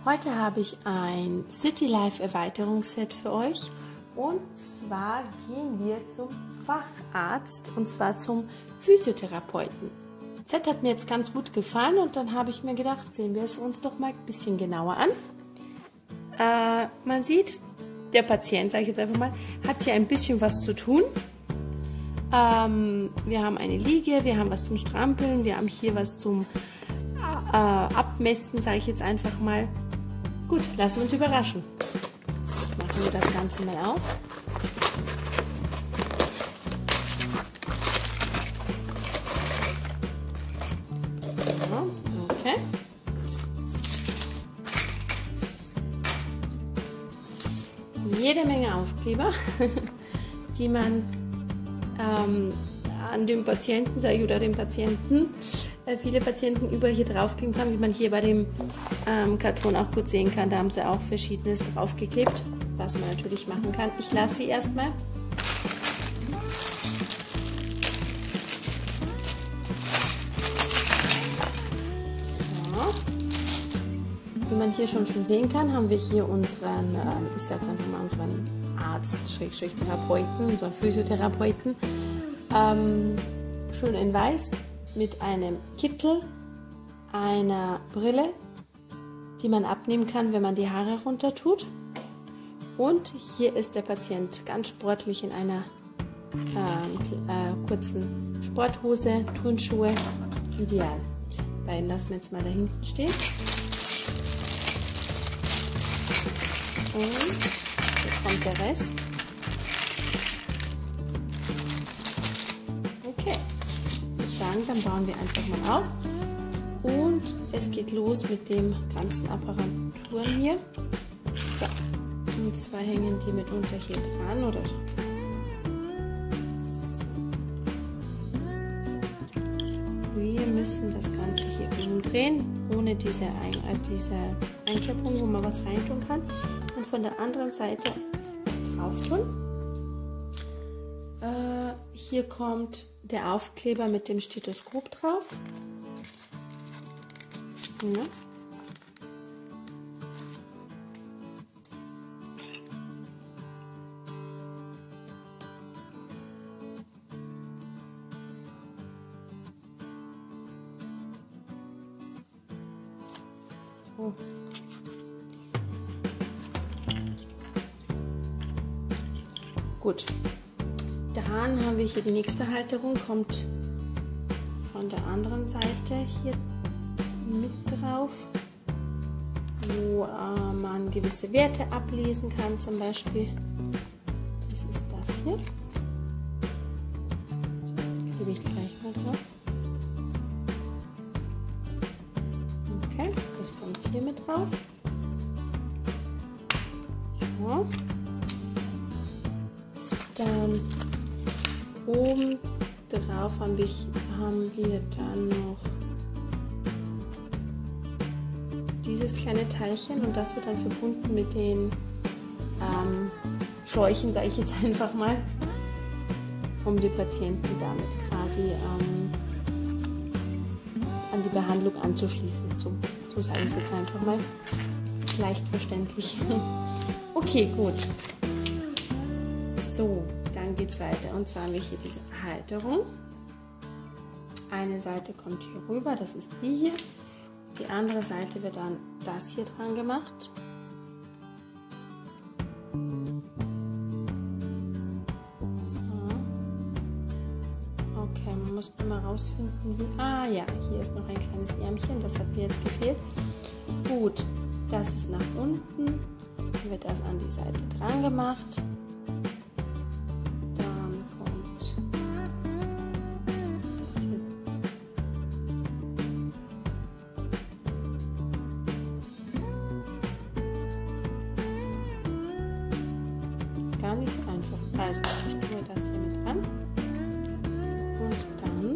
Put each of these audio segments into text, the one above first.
Heute habe ich ein City Life Erweiterungsset für euch und zwar gehen wir zum Facharzt und zwar zum Physiotherapeuten. Das Set hat mir jetzt ganz gut gefallen und dann habe ich mir gedacht, sehen wir es uns noch mal ein bisschen genauer an. Man sieht, der Patient, sage ich jetzt einfach mal, hat hier ein bisschen was zu tun. Wir haben eine Liege, wir haben was zum Strampeln, wir haben hier was zum Abmessen, sage ich jetzt einfach mal. Gut, lassen wir uns überraschen. Machen wir das Ganze mal auf. So, okay. Jede Menge Aufkleber, die man an dem Patienten, sage ich, oder dem Patienten, viele Patienten überall hier draufkleben kann, wie man hier bei dem Karton auch gut sehen kann. Da haben sie auch Verschiedenes draufgeklebt, was man natürlich machen kann. Ich lasse sie erstmal. So. Wie man hier schon sehen kann, haben wir hier unseren, ich sag's einfach mal, unseren Arzt, Therapeuten, unseren Physiotherapeuten, schön in weiß mit einem Kittel, einer Brille, die man abnehmen kann, wenn man die Haare runter tut. Und hier ist der Patient ganz sportlich in einer kurzen Sporthose, Turnschuhe, ideal. Die beiden lassen wir jetzt mal da hinten stehen. Und jetzt kommt der Rest. Okay, ich würde sagen, dann bauen wir einfach mal auf. Und es geht los mit dem ganzen Apparaturen hier. So, und zwar hängen die mitunter hier dran, oder? Wir müssen das Ganze hier umdrehen, ohne diese Einkerbung, wo man was reintun kann. Und von der anderen Seite was drauf tun. Hier kommt der Aufkleber mit dem Stethoskop drauf. Ja. So. Gut, dann haben wir hier die nächste Halterung, kommt von der anderen Seite hier mit drauf, wo man gewisse Werte ablesen kann, zum Beispiel, was ist das hier? So, das klebe ich gleich mal drauf. Okay, das kommt hier mit drauf. So. Dann oben drauf haben wir dann noch dieses kleine Teilchen und das wird dann verbunden mit den Schläuchen, sage ich jetzt einfach mal, um die Patienten damit quasi an die Behandlung anzuschließen. So sage ich es jetzt einfach mal, leicht verständlich. Okay, gut. So, dann geht es weiter und zwar haben wir hier diese Halterung. Eine Seite kommt hier rüber, das ist die hier. Die andere Seite wird dann das hier dran gemacht. So. Okay, man muss nur mal rausfinden, wie... Ah ja, hier ist noch ein kleines Ärmchen, das hat mir jetzt gefehlt. Gut, das ist nach unten, dann wird das an die Seite dran gemacht. Gar nicht einfach. Also ich tue das hier mit dran und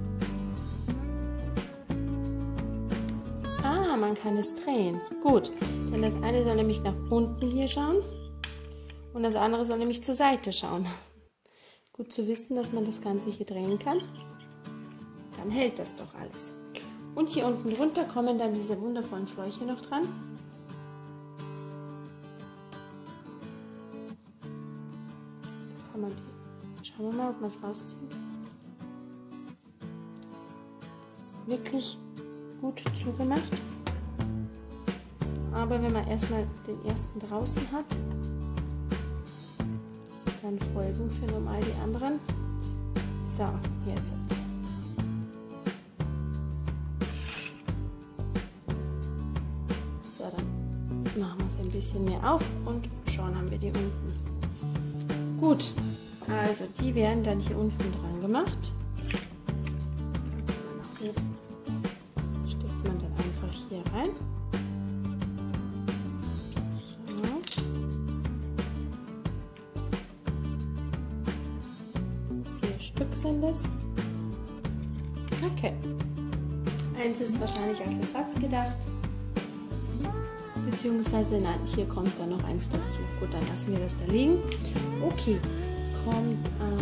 dann man kann es drehen. Gut, denn das eine soll nämlich nach unten hier schauen und das andere soll nämlich zur Seite schauen. Gut zu wissen, dass man das Ganze hier drehen kann. Dann hält das doch alles. Und hier unten drunter kommen dann diese wundervollen Schläuche noch dran. kann man die, schauen wir mal, ob man es rauszieht. Ist wirklich gut zugemacht. Aber wenn man erstmal den ersten draußen hat, dann folgen für normal die anderen. So, jetzt. So, dann machen wir es ein bisschen mehr auf und schon haben wir die unten. Gut, also die werden dann hier unten dran gemacht. Nach oben steckt man dann einfach hier rein. So. 4 Stück sind es. Okay. Eins ist wahrscheinlich als Ersatz gedacht. Beziehungsweise, nein, hier kommt dann noch eins dazu. Gut, dann lassen wir das da liegen. Okay, kommt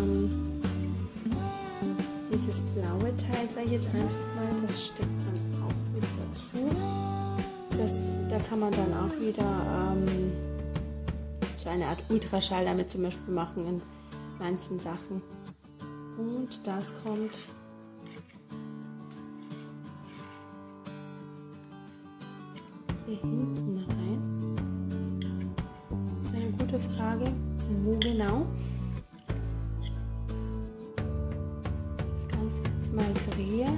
dieses blaue Teil, sage ich jetzt einfach mal, das steckt man auch wieder dazu. Da kann man dann auch wieder so eine Art Ultraschall damit zum Beispiel machen in manchen Sachen. Und das kommt hier hinten rein. Das ist eine gute Frage. Wo genau? Das Ganze jetzt mal drehe.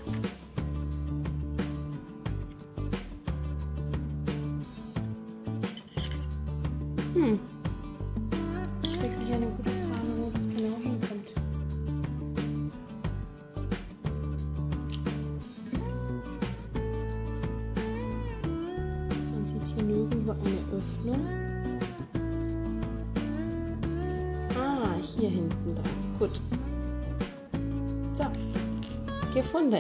Das ist wirklich eine gute Frage, wo das genau hinkommt. Man sieht hier nirgendwo eine Öffnung. Ah, hier hinten dran. Gut. So, gefunden.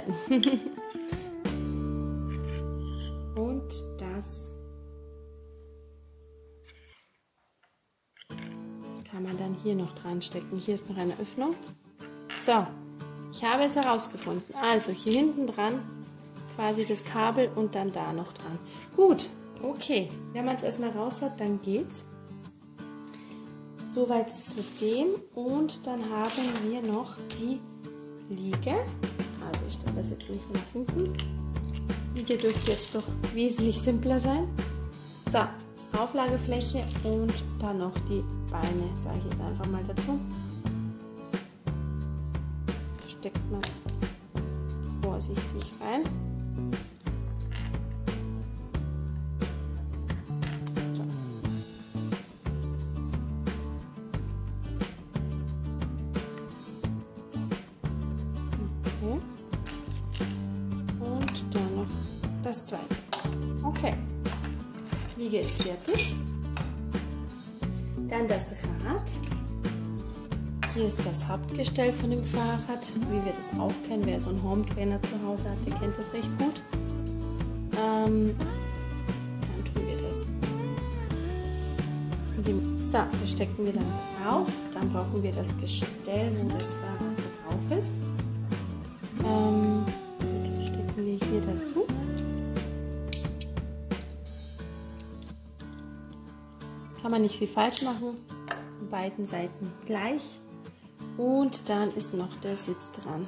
Und das kann man dann hier noch dran stecken. Hier ist noch eine Öffnung. So, ich habe es herausgefunden. Also hier hinten dran quasi das Kabel und dann da noch dran. Gut, okay. Wenn man es erstmal raus hat, dann geht's. Soweit zu dem. Und dann haben wir noch die Liege. Also ich stelle das jetzt mal hier nach hinten. Liege dürfte jetzt doch wesentlich simpler sein. So, Auflagefläche und dann noch die Beine, sage ich jetzt einfach mal dazu. Steckt man vorsichtig rein. So. Okay. Und dann noch das zweite. Okay. Liege ist fertig. Dann das Rad. Hier ist das Hauptgestell von dem Fahrrad, wie wir das auch kennen. Wer so einen Home Trainer zu Hause hat, der kennt das recht gut. Dann tun wir das. So, das stecken wir dann drauf. Dann brauchen wir das Gestell, wo das Fahrrad drauf ist. Das stecken wir hier dazu. Kann man nicht viel falsch machen. Von beiden Seiten gleich. Und dann ist noch der Sitz dran.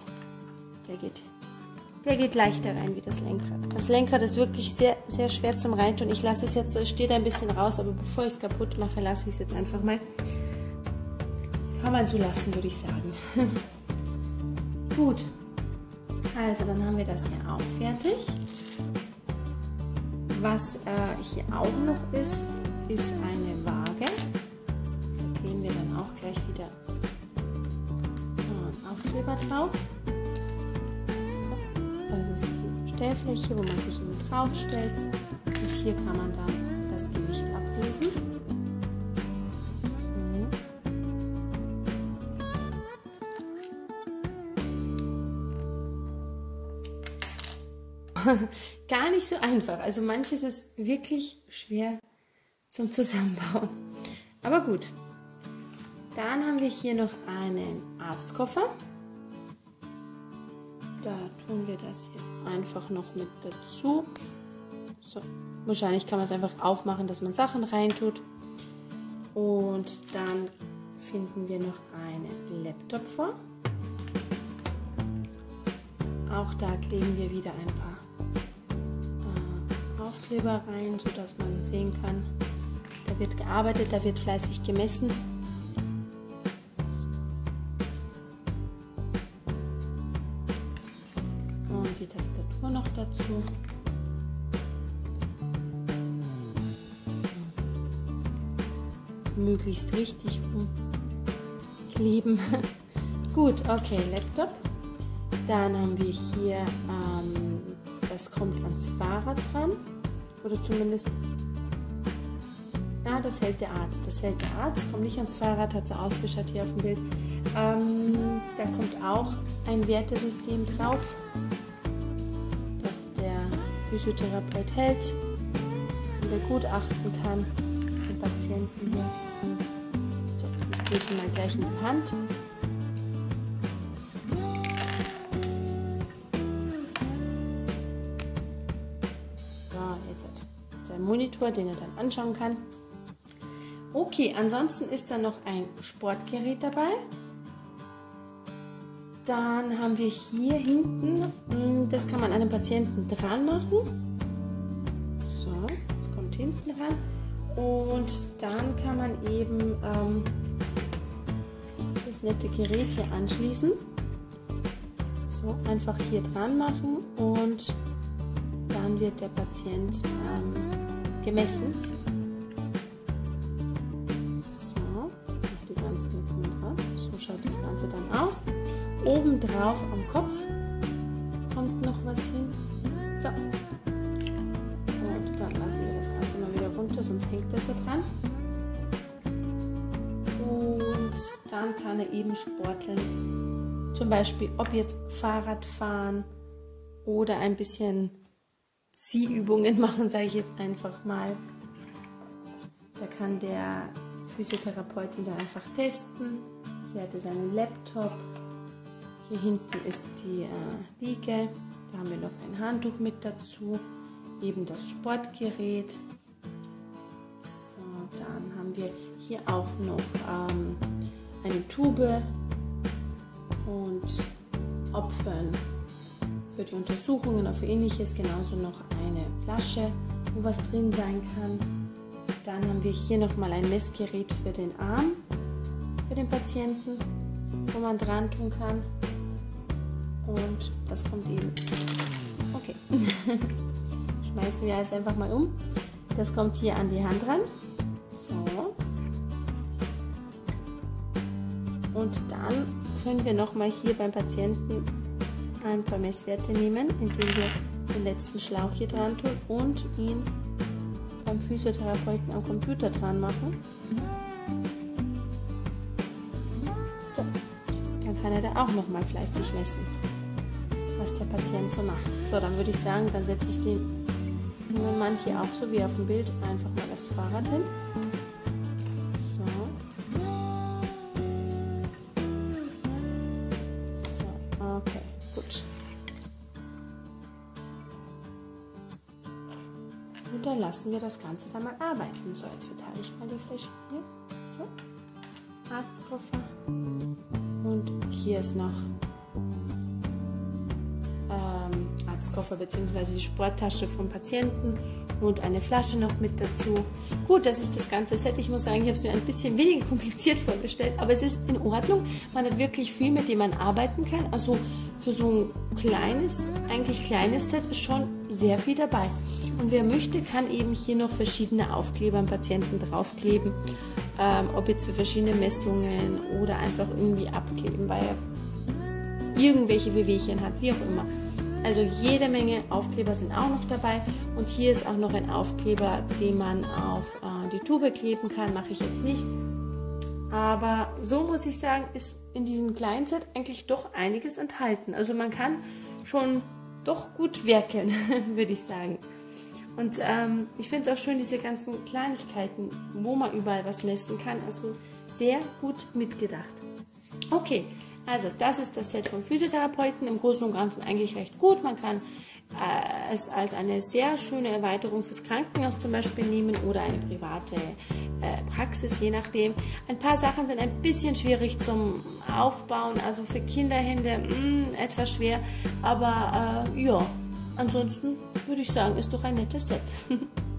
Der geht leichter rein wie das Lenkrad. Das Lenkrad ist wirklich sehr, sehr schwer zum Reintun. Ich lasse es jetzt so, es steht ein bisschen raus, aber bevor ich es kaputt mache, lasse ich es jetzt einfach mal. Kann man so lassen, würde ich sagen. Gut. Also, dann haben wir das hier auch fertig. Was hier auch noch ist eine Waage. Da kleben wir dann auch gleich wieder Aufkleber drauf. So, das ist die Stellfläche, wo man sich immer drauf stellt. Und hier kann man dann das Gewicht ablesen. So. Gar nicht so einfach. Also manches ist wirklich schwer zum Zusammenbauen. Aber gut. Dann haben wir hier noch einen Arztkoffer. Da tun wir das hier einfach noch mit dazu. So. Wahrscheinlich kann man es einfach aufmachen, dass man Sachen reintut. Und dann finden wir noch einen Laptop vor. Auch da kleben wir wieder ein paar Aufkleber rein, sodass man sehen kann, da wird gearbeitet, da wird fleißig gemessen. Und die Tastatur noch dazu. Möglichst richtig umkleben. Gut, okay, Laptop. Dann haben wir hier, das kommt ans Fahrrad dran. Oder zumindest, ja, das hält der Arzt. Das hält der Arzt, kommt nicht ans Fahrrad, hat so ausgeschaut hier auf dem Bild. Da kommt auch ein Wertesystem drauf, das der Physiotherapeut hält und begutachten kann. Den Patienten hier. So, ich gebe ihn mal gleich in die Hand. Monitor, den er dann anschauen kann. Okay, ansonsten ist da noch ein Sportgerät dabei. Dann haben wir hier hinten, das kann man an den Patienten dran machen. So, das kommt hinten ran. Und dann kann man eben das nette Gerät hier anschließen. So, einfach hier dran machen und dann wird der Patient gemessen. So, die ganzen jetzt mal drauf. So schaut das Ganze dann aus. Obendrauf am Kopf kommt noch was hin. So. Und dann lassen wir das Ganze mal wieder runter, sonst hängt das da dran. Und dann kann er eben sporteln. Zum Beispiel, ob jetzt Fahrrad fahren oder ein bisschen Ziehübungen machen, sage ich jetzt einfach mal. Da kann der Physiotherapeut ihn dann einfach testen. Hier hat er seinen Laptop. Hier hinten ist die Liege. Da haben wir noch ein Handtuch mit dazu. Eben das Sportgerät. So, dann haben wir hier auch noch eine Tube und ob für die Untersuchungen oder für ähnliches, genauso noch eine Flasche, wo was drin sein kann. Dann haben wir hier nochmal ein Messgerät für den Arm, für den Patienten, wo man dran tun kann. Und das kommt eben, okay, schmeißen wir alles einfach mal um. Das kommt hier an die Hand ran. So. Und dann können wir nochmal hier beim Patienten ein paar Messwerte nehmen, indem wir den letzten Schlauch hier dran tun und ihn beim Physiotherapeuten am Computer dran machen. So, dann kann er da auch nochmal fleißig messen, was der Patient so macht. So, dann würde ich sagen, dann setze ich den jungen Mann hier auch so wie auf dem Bild einfach mal aufs Fahrrad hin. So. So, okay. Gut. Und dann lassen wir das Ganze dann mal arbeiten. So, jetzt verteile ich mal die Fläche hier. So. Arztkoffer. Und hier ist noch Arztkoffer bzw. die Sporttasche vom Patienten und eine Flasche noch mit dazu. Gut, das ist das ganze Set. Ich muss sagen, ich habe es mir ein bisschen weniger kompliziert vorgestellt, aber es ist in Ordnung. Man hat wirklich viel, mit dem man arbeiten kann. Also für so ein kleines, eigentlich kleines Set ist schon sehr viel dabei. Und wer möchte, kann eben hier noch verschiedene Aufkleber am Patienten draufkleben. Ob jetzt für verschiedene Messungen oder einfach irgendwie abkleben, weil er irgendwelche Wehwehchen hat, wie auch immer. Also jede Menge Aufkleber sind auch noch dabei. Und hier ist auch noch ein Aufkleber, den man auf die Tube kleben kann. Mache ich jetzt nicht. Aber so muss ich sagen, ist in diesem kleinen Set eigentlich doch einiges enthalten. Also man kann schon doch gut werkeln, würde ich sagen. Und ich finde es auch schön, diese ganzen Kleinigkeiten, wo man überall was messen kann. Also sehr gut mitgedacht. Okay, also das ist das Set vom Physiotherapeuten. Im Großen und Ganzen eigentlich recht gut. Man kann es als eine sehr schöne Erweiterung fürs Krankenhaus zum Beispiel nehmen oder eine private Praxis, je nachdem. Ein paar Sachen sind ein bisschen schwierig zum Aufbauen, also für Kinderhände etwas schwer, aber ja, ansonsten würde ich sagen, ist doch ein nettes Set.